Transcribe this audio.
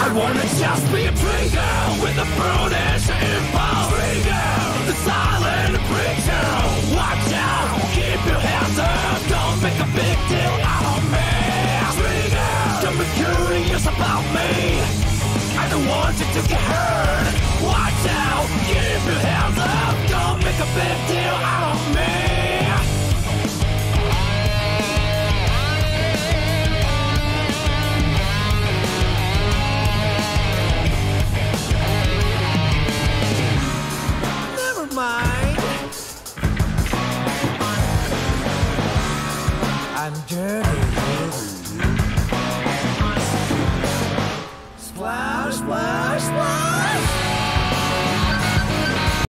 wanna just be a trigger with a brutish impulse. Trigger, the silent preacher. Watch out, keep your hands up. Don't make a big deal out of me. Trigger, don't be curious about me. I don't want you to get hurt. Watch out, keep your hands up. Don't make a big deal out of me. I'm dirty.